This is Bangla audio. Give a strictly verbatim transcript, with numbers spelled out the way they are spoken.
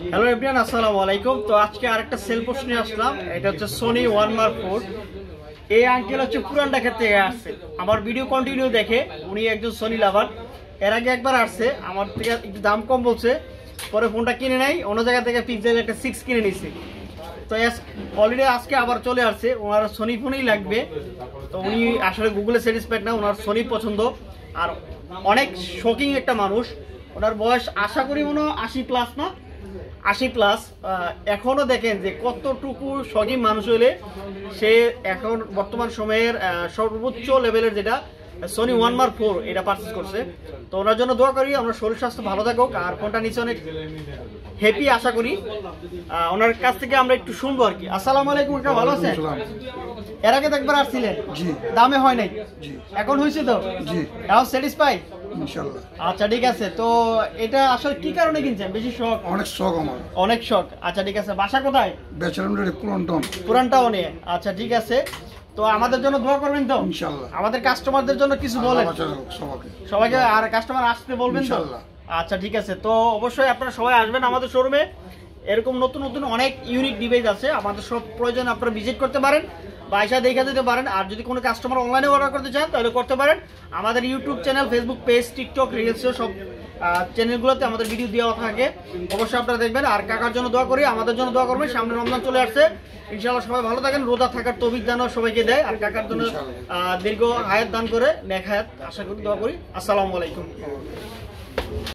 হ্যালো এভরিওয়ান, আসসালামু আলাইকুম। তো আজকে আরেকটা সেল পোস্ট নিয়ে আসলাম। এটা হচ্ছে সোনি ওয়ান মার্ক ফোর। এই আঙ্কেল হচ্ছে পুরান ঢাকা থেকে আসছে, আমার ভিডিও কন্টিনিউ দেখে। উনি একজন সোনি লাভার। এর আগে একবার আসছে, আমার থেকে একটু দাম কম বলছে, পরে ফোনটা কিনে নেয়, অন্য জায়গা থেকে পিক্সেল একটা সিক্স কিনে নিছে। তো অলরেডি আজকে আবার চলে আসছে, ওনার সোনি ফোনই লাগবে। তো উনি আসলে গুগলে স্যাটিসফাইড না, ওনার সোনি পছন্দ। আর অনেক শকিং একটা মানুষ। ওনার বয়স আশা করি মনে হয় আশি প্লাস, না আশি প্লাস। এখনো দেখেন যে কতটুকু শকিং মানুষ হলে সে এখন বর্তমান সময়ের সর্বোচ্চ লেভেলের যেটা সোনি ওয়ান মার্ক ফোর এটা পারচেস করছে। তো ওনার জন্য দোয়া করি, আমরা শরীর স্বাস্থ্য ভালো থাকুক। আর ফোনটা নিচে অনেক হ্যাপি আশা করি। ওনার কাছ থেকে আমরা একটু শুনবো আর কি। আসসালামু আলাইকুম, কাকা ভালো আছেন? এর আগে তো একবার আসছিলেন, দামে হয় নাই, এখন হয়েছে তো? এখন স্যাটিসফাই ইনশাআল্লাহ। আচ্ছা ঠিক আছে। তো এটা আসলে কি কারণে কিনছেন? বেশি শখ? অনেক শখ আমার, অনেক শখ। আচ্ছা ঠিক আছে। বাসা কোথায়? পুরান টাউনে। আচ্ছা ঠিক আছে। তো আমাদের জন্য দোয়া করবেন তো ইনশাআল্লাহ। আমাদের কাস্টমারদের জন্য কিছু বলেন সবাইকে, আর কাস্টমার আসতে বলবেন তো? আচ্ছা ঠিক আছে। তো অবশ্যই আপনারা সবাই আসবেন আমাদের শোরুমে। এরকম নতুন নতুন অনেক ইউনিক ডিভাইস আছে, আমাদের সব প্রয়োজন আপনারা ভিজিট করতে পারেন, বাইসা দেখে দিতে পারেন। আর যদি কোনো কাস্টমার অনলাইনে অর্ডার করতে চান তাহলে করতে পারেন। আমাদের YouTube channel, Facebook page, TikTok, reels সব চ্যানেলগুলোতে আমাদের ভিডিও দেওয়া থাকে, অবশ্যই আপনারা দেখবেন। আর কাকার জন্য দোয়া করি, আমাদের জন্য দোয়া করবেন। সামনে রমজান চলে আসছে, ইনশাআল্লাহ সবাই ভালো থাকেন, রোজা থাকার তৌফিক দান সবাইকে দেয়। আর কাকার জন্য দীর্ঘ হায়াত দান করে, নেক হায়াত আশা করি, দোয়া করি। আসসালামু আলাইকুম।